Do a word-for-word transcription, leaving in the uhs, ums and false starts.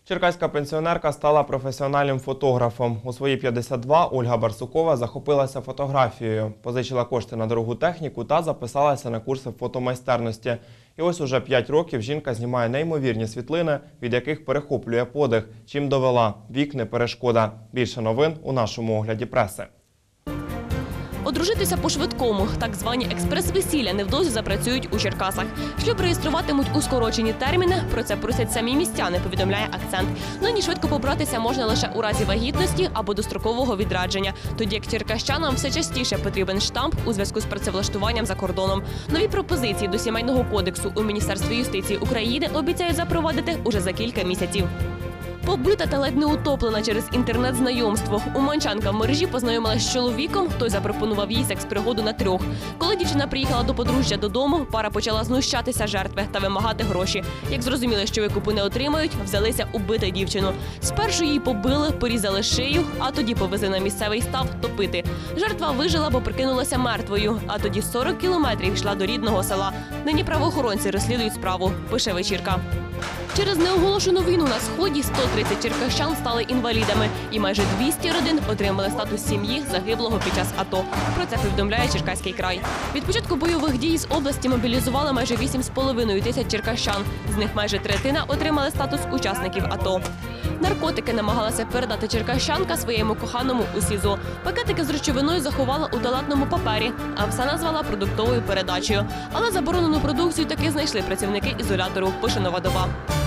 Черкаська пенсіонерка стала професіональним фотографом. У свої п'ятдесят два Ольга Барсукова захопилася фотографією, позичила кошти на дорогу техніку та записалася на курси фотомайстерності. І ось уже п'ять років жінка знімає неймовірні світлини, від яких перехоплює подих. Чим довела – вік не перешкода. Більше новин у нашому огляді преси. Одружитися по-швидкому, так звані експрес-весілля невдовзі запрацюють у Черкасах. Шлюб реєструватимуть у скорочені терміни, про це просять самі містяни, повідомляє «Акцент». Нині швидко побратися можна лише у разі вагітності або дострокового відрадження, тоді як черкащанам все частіше потрібен штамп у зв'язку з працевлаштуванням за кордоном. Нові пропозиції до Сімейного кодексу у Міністерстві юстиції України обіцяють запровадити уже за кілька місяців. Побита та ледь не утоплена через інтернет-знайомство. Уманчанка в мережі познайомилася з чоловіком, той запропонував їй секс-пригоду на трьох. Коли дівчина приїхала до подружжя додому, пара почала знущатися жертви та вимагати гроші. Як зрозуміли, що викупу не отримають, взялися убити дівчину. Спершу її побили, порізали шию, а тоді повезли на місцевий став топити. Жертва вижила, бо прикинулася мертвою, а тоді сорок кілометрів йшла до рідного села. Нині правоохоронці розслідують справу, пише «Вечірка». Через неоголошену війну на Сході сто тридцять черкащан стали інвалідами і майже двісті родин отримали статус сім'ї загиблого під час АТО. Про це повідомляє Черкаський край. Від початку бойових дій з області мобілізували майже вісім з половиною тисяч черкащан. З них майже третина отримали статус учасників АТО. Наркотики намагалася передати черкащанка своєму коханому у СІЗО. Пакетики з речовиною заховала у туалетному папері, а все назвала продуктовою передачею. Але заборонену продукцію таки знайшли працівники ізолятору, пише «Нова доба».